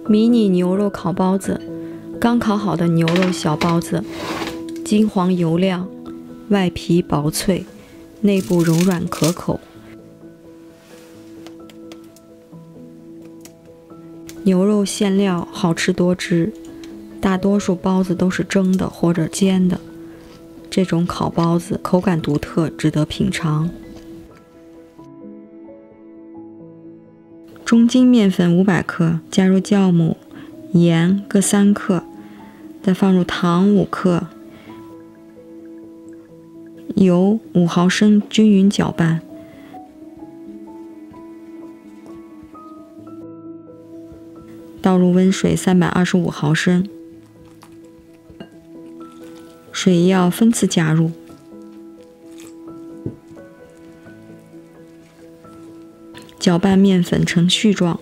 迷你牛肉烤包子，刚烤好的牛肉小包子，金黄油亮，外皮薄脆，内部柔软可口。牛肉馅料好吃多汁，大多数包子都是蒸的或者煎的，这种烤包子口感独特，值得品尝。中筋面粉500克，加入酵母、盐各3克，再放入糖5克，油5毫升，均匀搅拌。倒入温水325毫升，水要分次加入。搅拌面粉成絮状，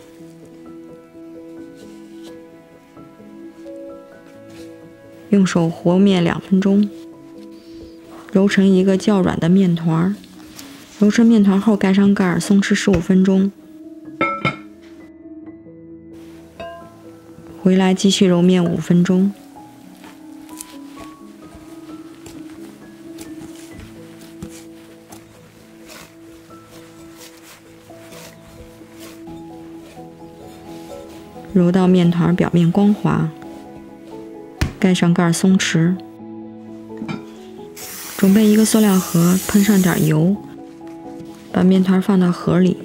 用手和面2分钟，揉成一个较软的面团。揉成面团后盖上盖，松弛15分钟。回来继续揉面5分钟。揉到面团表面光滑，盖上盖松弛。准备一个塑料盒，喷上点油，把面团放到盒里。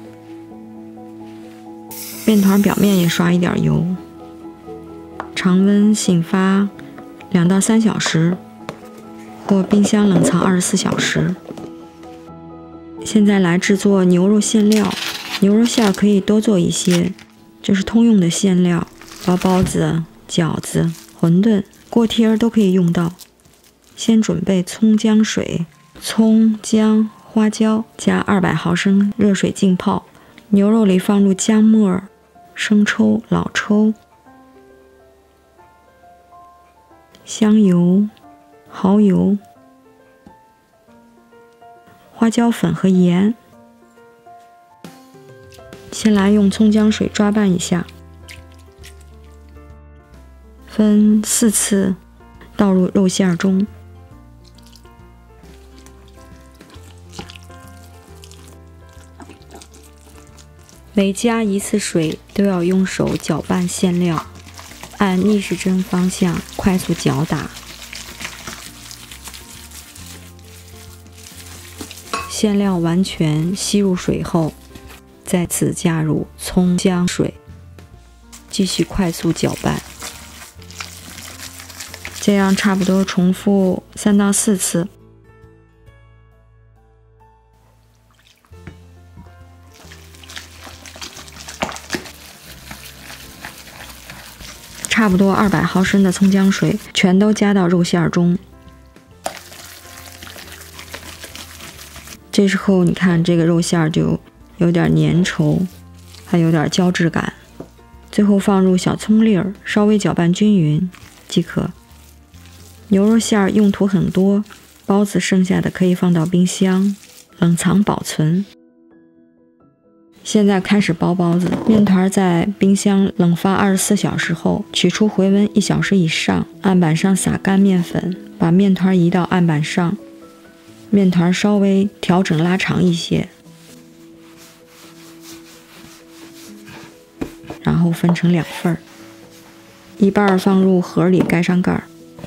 面团表面也刷一点油。常温醒发2到3小时，或冰箱冷藏24小时。现在来制作牛肉馅料。牛肉馅可以多做一些，这是通用的馅料，包包子、饺子、馄饨、锅贴都可以用到。先准备葱姜水，葱、姜、花椒加200毫升热水浸泡。牛肉里放入姜末、生抽、老抽、香油、蚝油、花椒粉和盐。先来用葱姜水抓拌一下，分4次倒入肉馅中。每加1次水都要用手搅拌馅料，按逆时针方向快速搅打。馅料完全吸入水后，再次加入葱姜水，继续快速搅拌。这样差不多重复3到4次。差不多200毫升的葱姜水全都加到肉馅中。这时候你看这个肉馅就有点粘稠，还有点胶质感。最后放入小葱粒儿，稍微搅拌均匀即可。牛肉馅用途很多，包子剩下的可以放到冰箱冷藏保存。现在开始包包子，面团在冰箱冷发24小时后，取出回温1小时以上，案板上撒干面粉，把面团移到案板上，面团稍微调整拉长一些，然后分成2份，一半放入盒里盖上盖，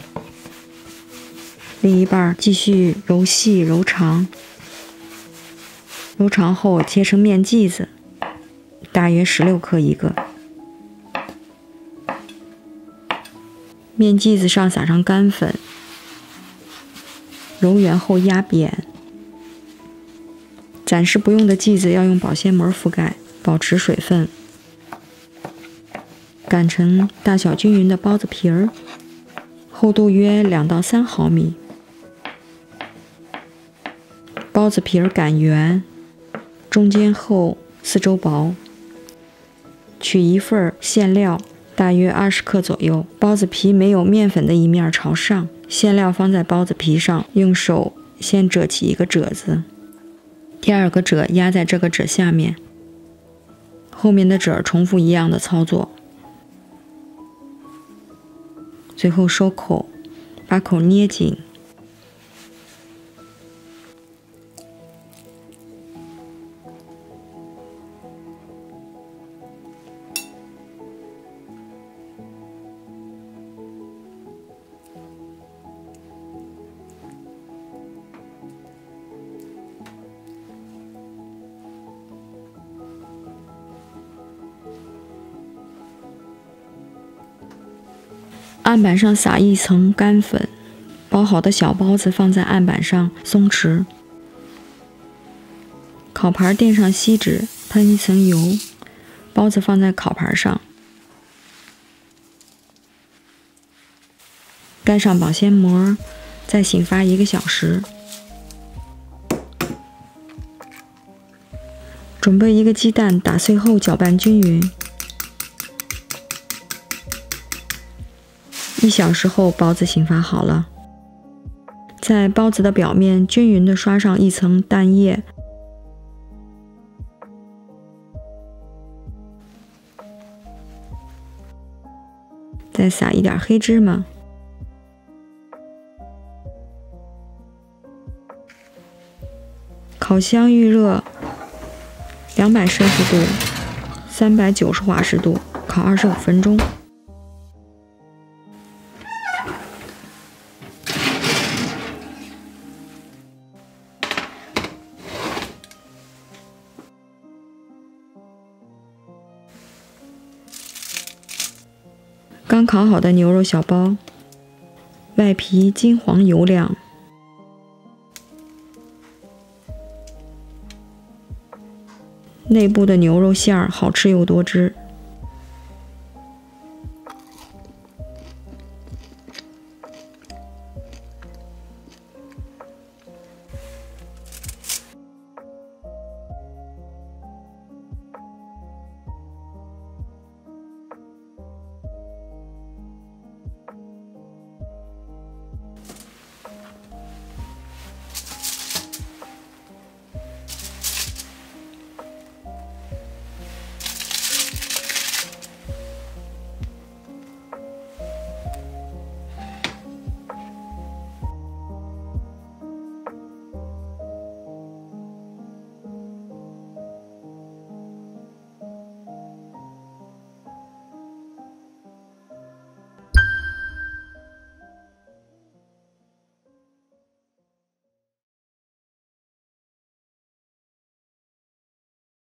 另一半继续揉细揉长。揉长后切成面剂子，大约16克一个。面剂子上撒上干粉，揉圆后压扁。暂时不用的剂子要用保鲜膜覆盖，保持水分。擀成大小均匀的包子皮儿，厚度约2到3毫米。包子皮儿擀圆，中间厚，四周薄。取一份馅料，大约20克左右。包子皮没有面粉的一面朝上，馅料放在包子皮上，用手先褶起一个褶子，第2个褶压在这个褶下面，后面的褶重复一样的操作。 最后收口，把口捏紧。案板上撒一层干粉，包好的小包子放在案板上松弛。烤盘垫上锡纸，喷一层油，包子放在烤盘上，盖上保鲜膜，再醒发1个小时。准备1个鸡蛋，打碎后搅拌均匀。1小时后，包子醒发好了。在包子的表面均匀地刷上一层蛋液，再撒一点黑芝麻。烤箱预热200摄氏度，390华氏度，烤25分钟。刚烤好的牛肉小包，外皮金黄油亮，内部的牛肉馅儿好吃又多汁。